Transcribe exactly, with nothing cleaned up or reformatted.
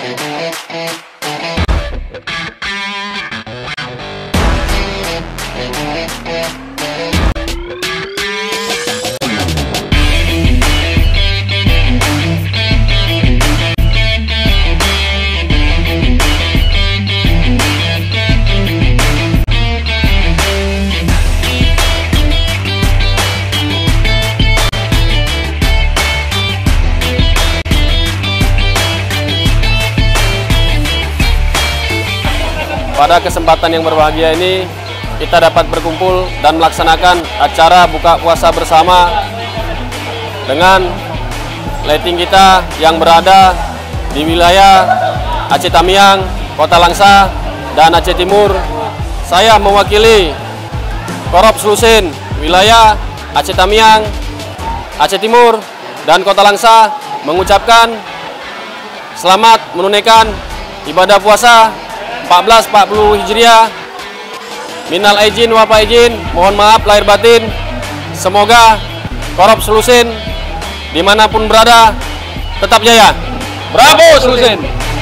Pada kesempatan yang berbahagia ini, kita dapat berkumpul dan melaksanakan acara buka puasa bersama dengan lighting kita yang berada di wilayah Aceh Tamiang, Kota Langsa, dan Aceh Timur. Saya mewakili Korop Slusin, wilayah Aceh Tamiang, Aceh Timur, dan Kota Langsa mengucapkan selamat menunaikan ibadah puasa empat belas empat puluh Hijriah. Minal aidin wal faizin, mohon maaf lahir batin. Semoga Korop Slusin dimanapun berada tetap jaya. Bravo Slusin!